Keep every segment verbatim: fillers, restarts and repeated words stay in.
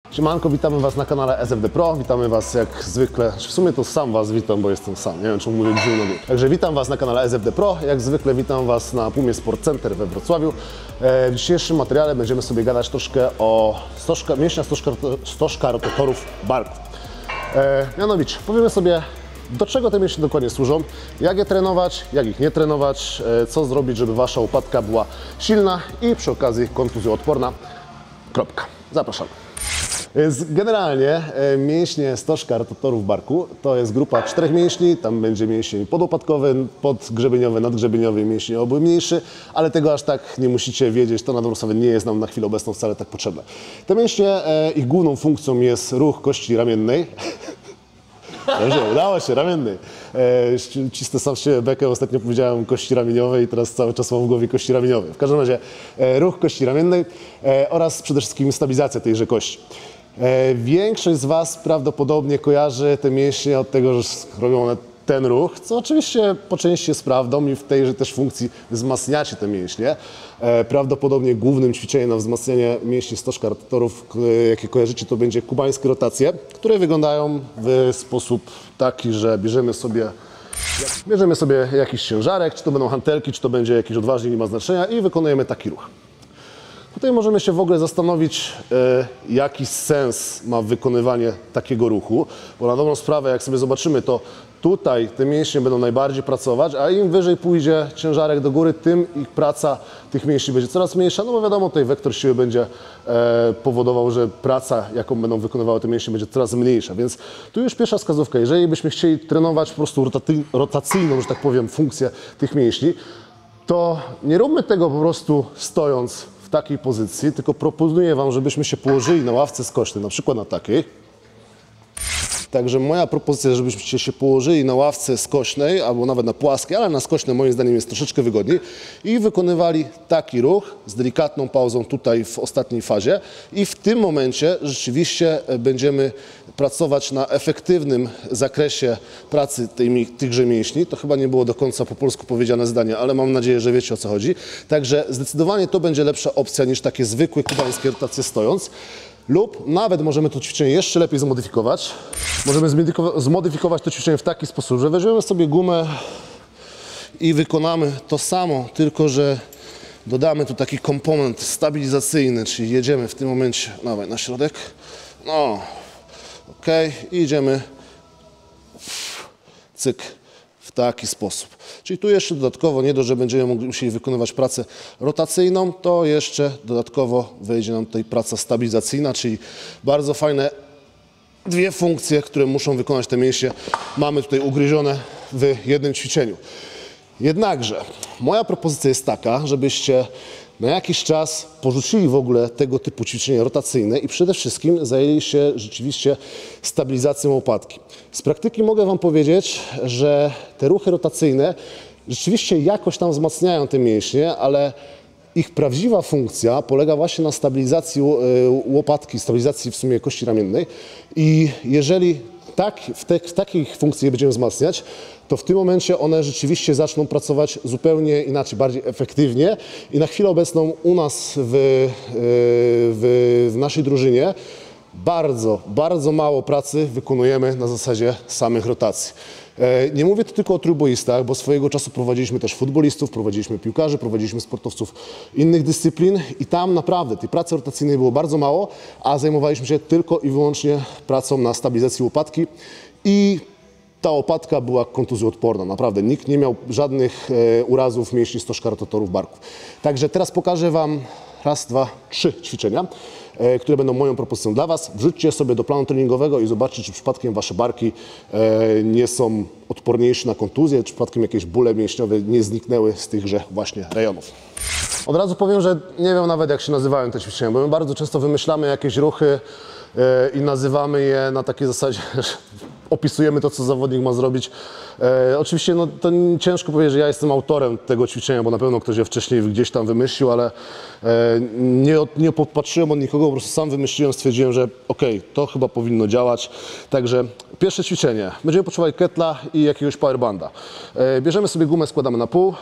Siemanko, witamy Was na kanale S F D Pro, witamy Was jak zwykle, w sumie to sam Was witam, bo jestem sam, nie wiem czemu mówię dziwno. Także witam Was na kanale S F D Pro, jak zwykle witam Was na Pumie Sport Center we Wrocławiu. W dzisiejszym materiale będziemy sobie gadać troszkę o stożka, mięśniach stożka, stożka rotatorów barku. E, mianowicie, powiemy sobie, do czego te mięśnie dokładnie służą, jak je trenować, jak ich nie trenować, e, co zrobić, żeby Wasza łopatka była silna i przy okazji kontuzjoodporna. Kropka. Zapraszamy. Więc generalnie e, mięśnie stożka rotatorów barku to jest grupa czterech mięśni, tam będzie mięsień podłopatkowy, podgrzebieniowy, nadgrzebieniowy, mięsień oby mniejszy, ale tego aż tak nie musicie wiedzieć, to na dobrą sprawę nie jest nam na chwilę obecną wcale tak potrzebne. Te mięśnie, e, ich główną funkcją jest ruch kości ramiennej. Dobrze, udało się, ramiennej. E, Cisnę sam z siebie bekę, ostatnio powiedziałem kości ramieniowej i teraz cały czas mam w głowie kości ramieniowe. W każdym razie e, ruch kości ramiennej e, oraz przede wszystkim stabilizacja tejże kości. E, większość z Was prawdopodobnie kojarzy te mięśnie od tego, że robią one ten ruch, co oczywiście po części jest prawdą i w tejże też funkcji wzmacniacie te mięśnie. E, prawdopodobnie głównym ćwiczeniem na wzmacnianie mięśni stożka rotatorów, jakie kojarzycie, to będzie kubańskie rotacje, które wyglądają w sposób taki, że bierzemy sobie, bierzemy sobie jakiś ciężarek, czy to będą hantelki, czy to będzie jakiś odważnik, nie ma znaczenia i wykonujemy taki ruch. Tutaj możemy się w ogóle zastanowić, e, jaki sens ma wykonywanie takiego ruchu, bo na dobrą sprawę, jak sobie zobaczymy, to tutaj te mięśnie będą najbardziej pracować, a im wyżej pójdzie ciężarek do góry, tym ich praca tych mięśni będzie coraz mniejsza, no bo wiadomo, tutaj wektor siły będzie e, powodował, że praca, jaką będą wykonywały te mięśnie, będzie coraz mniejsza, więc tu już pierwsza wskazówka, jeżeli byśmy chcieli trenować po prostu rotaty, rotacyjną, że tak powiem, funkcję tych mięśni, to nie róbmy tego po prostu stojąc w takiej pozycji, tylko proponuję Wam, żebyśmy się położyli na ławce skośnej, na przykład na takiej. Także moja propozycja, żebyście się położyli na ławce skośnej, albo nawet na płaskiej, ale na skośnej moim zdaniem jest troszeczkę wygodniej i wykonywali taki ruch z delikatną pauzą tutaj w ostatniej fazie i w tym momencie rzeczywiście będziemy pracować na efektywnym zakresie pracy tymi, tychże mięśni. To chyba nie było do końca po polsku powiedziane zdanie, ale mam nadzieję, że wiecie, o co chodzi. Także zdecydowanie to będzie lepsza opcja niż takie zwykłe kubańskie rotacje stojąc. Lub nawet możemy to ćwiczenie jeszcze lepiej zmodyfikować. Możemy zmodyfikować to ćwiczenie w taki sposób, że weźmiemy sobie gumę i wykonamy to samo, tylko że dodamy tu taki komponent stabilizacyjny, czyli jedziemy w tym momencie dawaj, na środek. No, ok, i idziemy cyk w taki sposób. Czyli tu jeszcze dodatkowo, nie dość, że będziemy mogli, musieli wykonywać pracę rotacyjną, to jeszcze dodatkowo wejdzie nam tutaj praca stabilizacyjna, czyli bardzo fajne dwie funkcje, które muszą wykonać te mięśnie, mamy tutaj ugryzione w jednym ćwiczeniu. Jednakże moja propozycja jest taka, żebyście na jakiś czas porzucili w ogóle tego typu ćwiczenia rotacyjne i przede wszystkim zajęli się rzeczywiście stabilizacją łopatki. Z praktyki mogę Wam powiedzieć, że te ruchy rotacyjne rzeczywiście jakoś tam wzmacniają te mięśnie, ale ich prawdziwa funkcja polega właśnie na stabilizacji łopatki, stabilizacji w sumie kości ramiennej i jeżeli tak, w, te, w takich funkcji je będziemy wzmacniać, to w tym momencie one rzeczywiście zaczną pracować zupełnie inaczej, bardziej efektywnie i na chwilę obecną u nas w, w, w naszej drużynie bardzo, bardzo mało pracy wykonujemy na zasadzie samych rotacji. Nie mówię tu tylko o trójboistach, bo swojego czasu prowadziliśmy też futbolistów, prowadziliśmy piłkarzy, prowadziliśmy sportowców innych dyscyplin i tam naprawdę tej pracy rotacyjnej było bardzo mało, a zajmowaliśmy się tylko i wyłącznie pracą na stabilizacji łopatki i ta łopatka była kontuzjoodporna, naprawdę. Nikt nie miał żadnych e, urazów mięśni stożka rotatorów barków. Także teraz pokażę Wam raz, dwa, trzy ćwiczenia, e, które będą moją propozycją dla Was. Wrzućcie je sobie do planu treningowego i zobaczcie, czy przypadkiem Wasze barki e, nie są odporniejsze na kontuzję, czy przypadkiem jakieś bóle mięśniowe nie zniknęły z tychże właśnie rejonów. Od razu powiem, że nie wiem nawet, jak się nazywają te ćwiczenia, bo my bardzo często wymyślamy jakieś ruchy e, i nazywamy je na takiej zasadzie, że opisujemy to, co zawodnik ma zrobić. E, oczywiście no, to ciężko powiedzieć, że ja jestem autorem tego ćwiczenia, bo na pewno ktoś je wcześniej gdzieś tam wymyślił, ale e, nie, nie popatrzyłem od nikogo, po prostu sam wymyśliłem, stwierdziłem, że okej, okay, to chyba powinno działać. Także pierwsze ćwiczenie. Będziemy potrzebować ketla i jakiegoś powerbanda. E, bierzemy sobie gumę, składamy na pół,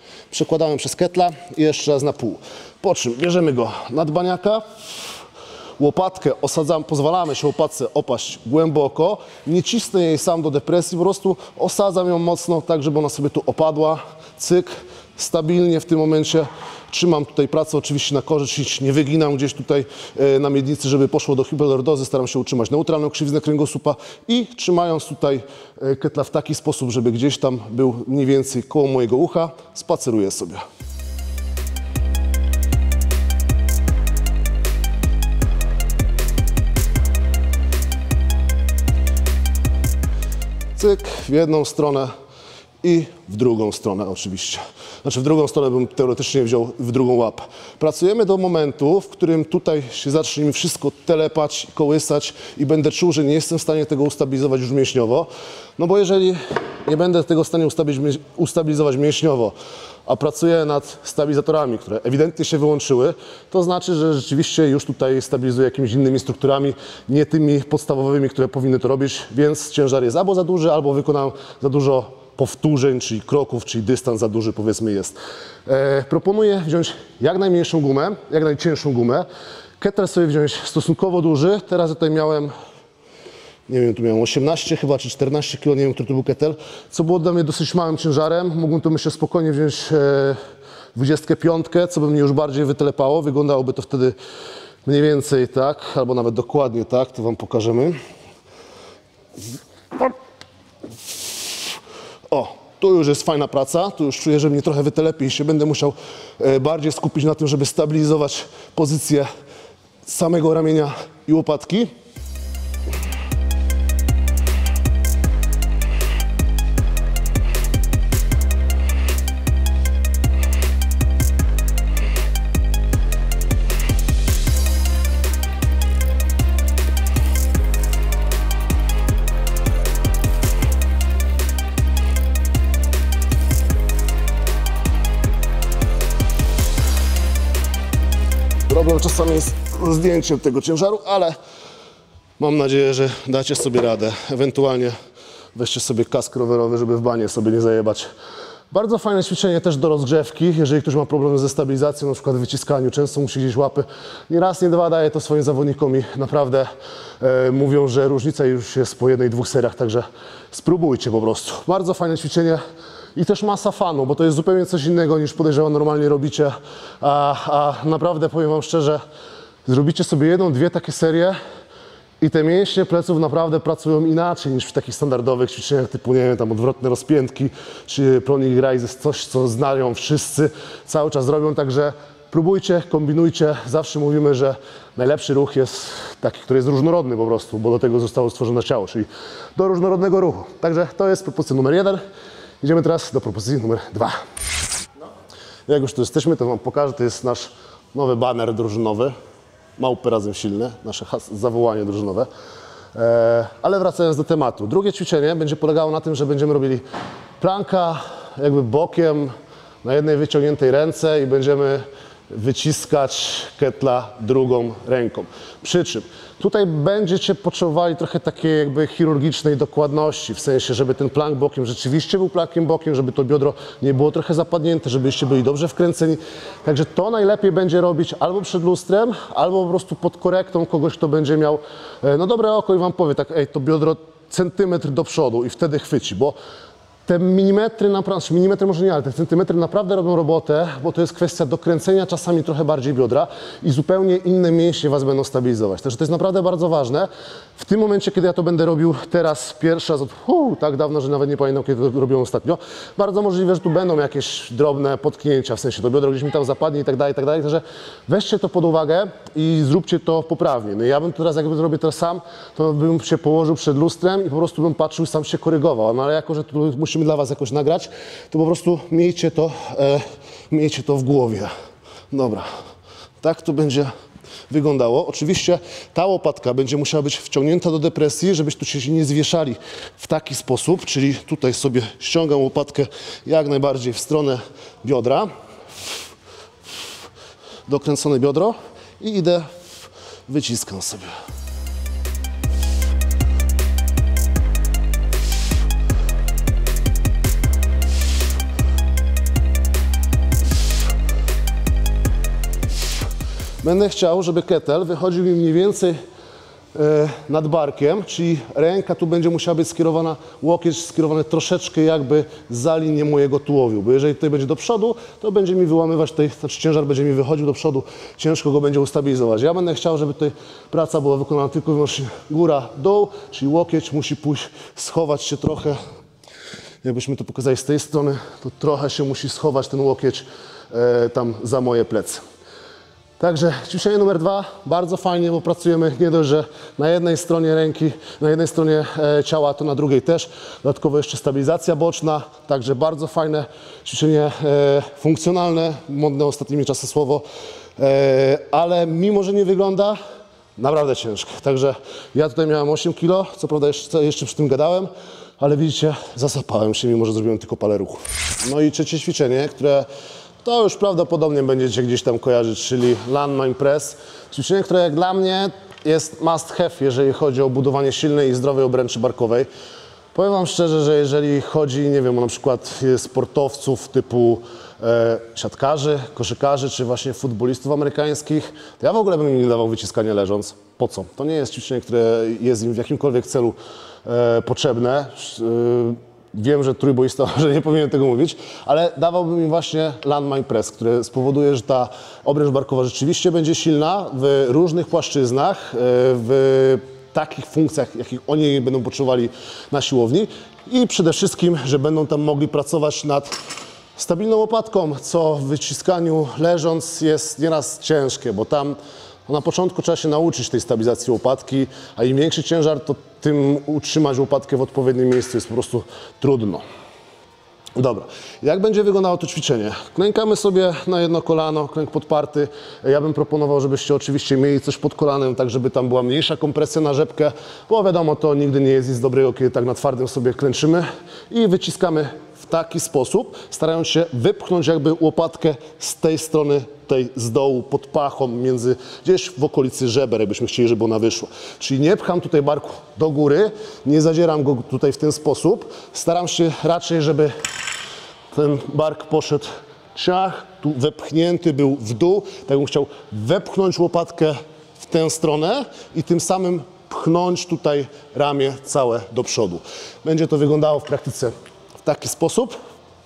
przekładamy przez ketla i jeszcze raz na pół. Po czym bierzemy go nad baniaka, łopatkę osadzam, pozwalamy się łopatce opaść głęboko, nie cisnę jej sam do depresji, po prostu osadzam ją mocno, tak żeby ona sobie tu opadła, cyk, stabilnie w tym momencie. Trzymam tutaj pracę oczywiście na korzyść, nie wyginam gdzieś tutaj e, na miednicy, żeby poszło do hiperlordozy. Staram się utrzymać neutralną krzywiznę kręgosłupa i trzymając tutaj e, ketla w taki sposób, żeby gdzieś tam był mniej więcej koło mojego ucha, spaceruję sobie. Cyk, w jedną stronę i w drugą stronę oczywiście. Znaczy w drugą stronę bym teoretycznie wziął w drugą łapę. Pracujemy do momentu, w którym tutaj się zacznie mi wszystko telepać, kołysać i będę czuł, że nie jestem w stanie tego ustabilizować już mięśniowo. No bo jeżeli nie będę tego w stanie ustabilizować mięśniowo, a pracuję nad stabilizatorami, które ewidentnie się wyłączyły, to znaczy, że rzeczywiście już tutaj stabilizuję jakimiś innymi strukturami, nie tymi podstawowymi, które powinny to robić, więc ciężar jest albo za duży, albo wykonam za dużo powtórzeń, czyli kroków, czyli dystans za duży powiedzmy jest. E, proponuję wziąć jak najmniejszą gumę, jak najcięższą gumę. Kettlebell sobie wziąć stosunkowo duży. Teraz tutaj miałem, nie wiem, tu miałem osiemnaście chyba, czy czternaście kilo, nie wiem, który to był kettle, co było dla mnie dosyć małym ciężarem. Mógłbym tu myślę spokojnie wziąć e, dwudziestkę pięć, co by mnie już bardziej wytelepało. Wyglądałoby to wtedy mniej więcej tak, albo nawet dokładnie tak, to wam pokażemy. O, tu już jest fajna praca, tu już czuję, że mnie trochę wytelepi i się będę musiał e, bardziej skupić na tym, żeby stabilizować pozycję samego ramienia i łopatki. Problem czasami jest z zdjęciem tego ciężaru, ale mam nadzieję, że dacie sobie radę. Ewentualnie weźcie sobie kask rowerowy, żeby w banie sobie nie zajebać. Bardzo fajne ćwiczenie też do rozgrzewki, jeżeli ktoś ma problem ze stabilizacją, na przykład wyciskaniu, często musi gdzieś łapy. Nie raz, nie dwa daję to swoim zawodnikom i naprawdę e, mówią, że różnica już jest po jednej, dwóch seriach, także spróbujcie po prostu. Bardzo fajne ćwiczenie. I też masa fanu, bo to jest zupełnie coś innego niż podejrzewam normalnie robicie, a, a naprawdę powiem wam szczerze, zrobicie sobie jedną, dwie takie serie i te mięśnie pleców naprawdę pracują inaczej niż w takich standardowych ćwiczeniach typu, nie wiem, tam odwrotne rozpiętki czy pronic raises, coś co znają wszyscy, cały czas robią, także próbujcie, kombinujcie, zawsze mówimy, że najlepszy ruch jest taki, który jest różnorodny po prostu, bo do tego zostało stworzone ciało, czyli do różnorodnego ruchu. Także to jest propozycja numer jeden. Idziemy teraz do propozycji numer dwa. Jak już tu jesteśmy, to wam pokażę, to jest nasz nowy baner drużynowy. Małpy razem silne, nasze zawołanie drużynowe. Eee, ale wracając do tematu. Drugie ćwiczenie będzie polegało na tym, że będziemy robili planka jakby bokiem na jednej wyciągniętej ręce i będziemy wyciskać kettla drugą ręką. Przy czym tutaj będziecie potrzebowali trochę takiej jakby chirurgicznej dokładności, w sensie, żeby ten plank bokiem rzeczywiście był plankiem bokiem, żeby to biodro nie było trochę zapadnięte, żebyście byli dobrze wkręceni. Także to najlepiej będzie robić albo przed lustrem, albo po prostu pod korektą kogoś, kto będzie miał no dobre oko i wam powie tak, ej, to biodro centymetr do przodu i wtedy chwyci, bo te milimetry, naprawdę, milimetry może nie, ale te centymetry naprawdę robią robotę, bo to jest kwestia dokręcenia czasami trochę bardziej biodra i zupełnie inne mięśnie was będą stabilizować. Także to jest naprawdę bardzo ważne. W tym momencie, kiedy ja to będę robił teraz pierwszy raz od uu, tak dawno, że nawet nie pamiętam, kiedy to robiłem ostatnio, bardzo możliwe, że tu będą jakieś drobne potknięcia, w sensie to biodro gdzieś mi tam zapadnie i tak dalej, i tak dalej. Także weźcie to pod uwagę i zróbcie to poprawnie. No ja bym teraz, jakbym zrobił to sam, to bym się położył przed lustrem i po prostu bym patrzył i sam się korygował. No ale jako, że tu musimy dla was jakoś nagrać, to po prostu miejcie to, e, miejcie to w głowie. Dobra, tak to będzie wyglądało. Oczywiście ta łopatka będzie musiała być wciągnięta do depresji, żebyście się nie zwieszali w taki sposób, czyli tutaj sobie ściągam łopatkę jak najbardziej w stronę biodra, dokręcone biodro i idę, wyciskam sobie. będę chciał, żeby kettle wychodził mi mniej więcej nad barkiem, czyli ręka tu będzie musiała być skierowana, łokieć skierowany troszeczkę jakby za linię mojego tułowiu, bo jeżeli tutaj będzie do przodu, to będzie mi wyłamywać tutaj, znaczy ciężar będzie mi wychodził do przodu, ciężko go będzie ustabilizować. Ja będę chciał, żeby tutaj praca była wykonana tylko i wyłącznie góra, dół, czyli łokieć musi pójść, schować się trochę, jakbyśmy to pokazali z tej strony, to trochę się musi schować ten łokieć e, tam za moje plecy. Także ćwiczenie numer dwa, bardzo fajnie, bo pracujemy nie dość, że na jednej stronie ręki, na jednej stronie e, ciała, to na drugiej też. Dodatkowo jeszcze stabilizacja boczna, także bardzo fajne ćwiczenie e, funkcjonalne, modne ostatnimi czasy słowo, e, ale mimo, że nie wygląda, naprawdę ciężkie. Także ja tutaj miałem osiem kilo, co prawda jeszcze, jeszcze przy tym gadałem, ale widzicie, zasapałem się, mimo że zrobiłem tylko parę ruchów. No i trzecie ćwiczenie, które to już prawdopodobnie będziecie gdzieś tam kojarzyć, czyli landmine press. Ćwiczenie, które jak dla mnie jest must have, jeżeli chodzi o budowanie silnej i zdrowej obręczy barkowej. Powiem Wam szczerze, że jeżeli chodzi, nie wiem, o na przykład sportowców typu e, siatkarzy, koszykarzy, czy właśnie futbolistów amerykańskich, to ja w ogóle bym im nie dawał wyciskania leżąc. Po co? To nie jest ćwiczenie, które jest im w jakimkolwiek celu e, potrzebne. E, Wiem, że trójboista, że nie powinien tego mówić, ale dawałbym im właśnie landmine press, który spowoduje, że ta obręcz barkowa rzeczywiście będzie silna w różnych płaszczyznach, w takich funkcjach, jakich oni będą potrzebowali na siłowni i przede wszystkim, że będą tam mogli pracować nad stabilną łopatką, co w wyciskaniu leżąc jest nieraz ciężkie, bo tam na początku trzeba się nauczyć tej stabilizacji łopatki, a im większy ciężar, to tym utrzymać łopatkę w odpowiednim miejscu jest po prostu trudno. Dobra, jak będzie wyglądało to ćwiczenie? Klękamy sobie na jedno kolano, klęk podparty. Ja bym proponował, żebyście oczywiście mieli coś pod kolanem, tak żeby tam była mniejsza kompresja na rzepkę, bo wiadomo, to nigdy nie jest nic dobrego, kiedy tak na twardym sobie klęczymy i wyciskamy w taki sposób, starając się wypchnąć jakby łopatkę z tej strony, tej z dołu, pod pachą, między, gdzieś w okolicy żeber, jakbyśmy chcieli, żeby ona wyszła. Czyli nie pcham tutaj barku do góry, nie zadzieram go tutaj w ten sposób, staram się raczej, żeby ten bark poszedł ciach, tu wepchnięty był w dół, tak bym chciał wepchnąć łopatkę w tę stronę i tym samym pchnąć tutaj ramię całe do przodu. Będzie to wyglądało w praktyce w taki sposób.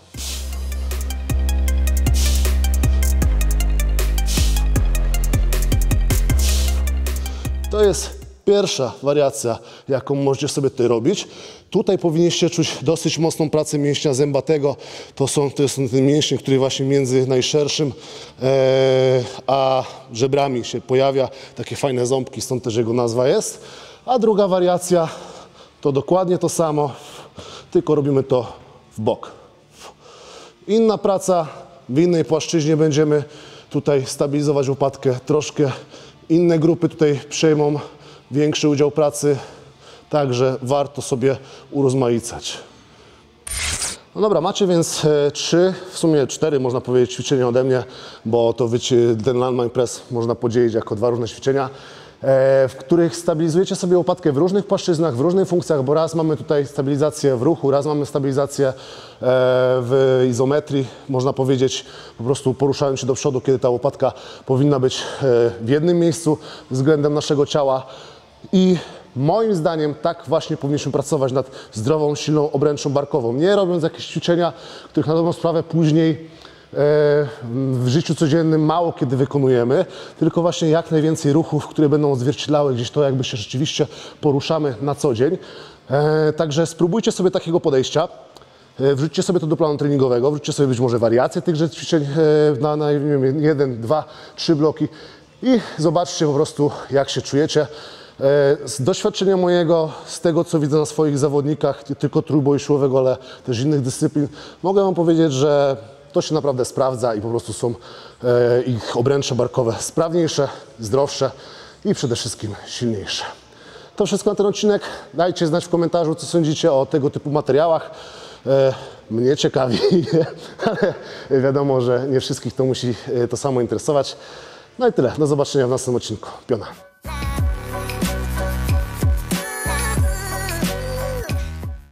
To jest pierwsza wariacja, jaką możecie sobie tutaj robić. Tutaj powinniście czuć dosyć mocną pracę mięśnia zębatego. To są, to są te mięśnie, które właśnie między najszerszym e, a żebrami się pojawia. Takie fajne ząbki, stąd też jego nazwa jest. A druga wariacja to dokładnie to samo, tylko robimy to w bok. Inna praca, w innej płaszczyźnie będziemy tutaj stabilizować łopatkę. Troszkę inne grupy tutaj przejmą większy udział pracy, także warto sobie urozmaicać. No dobra, macie więc e, trzy, w sumie cztery można powiedzieć ćwiczenia ode mnie, bo to wiecie, ten landmine press można podzielić jako dwa różne ćwiczenia, e, w których stabilizujecie sobie łopatkę w różnych płaszczyznach, w różnych funkcjach, bo raz mamy tutaj stabilizację w ruchu, raz mamy stabilizację e, w izometrii, można powiedzieć, po prostu poruszając się do przodu, kiedy ta łopatka powinna być e, w jednym miejscu względem naszego ciała. I moim zdaniem tak właśnie powinniśmy pracować nad zdrową, silną obręczą barkową. Nie robiąc jakichś ćwiczenia, których na dobrą sprawę później e, w życiu codziennym mało kiedy wykonujemy, tylko właśnie jak najwięcej ruchów, które będą odzwierciedlały gdzieś to, jakby się rzeczywiście poruszamy na co dzień. E, także spróbujcie sobie takiego podejścia. E, wrzućcie sobie to do planu treningowego, wrzućcie sobie być może wariacje tychże ćwiczeń e, na, na nie wiem, jeden, dwa, trzy bloki i zobaczcie po prostu, jak się czujecie. Z doświadczenia mojego, z tego co widzę na swoich zawodnikach, nie tylko trójboju siłowego, ale też innych dyscyplin, mogę Wam powiedzieć, że to się naprawdę sprawdza i po prostu są e, ich obręcze barkowe sprawniejsze, zdrowsze i przede wszystkim silniejsze. To wszystko na ten odcinek. Dajcie znać w komentarzu, co sądzicie o tego typu materiałach. E, mnie ciekawi, ale wiadomo, że nie wszystkich to musi to samo interesować. No i tyle. Do zobaczenia w następnym odcinku. Piona.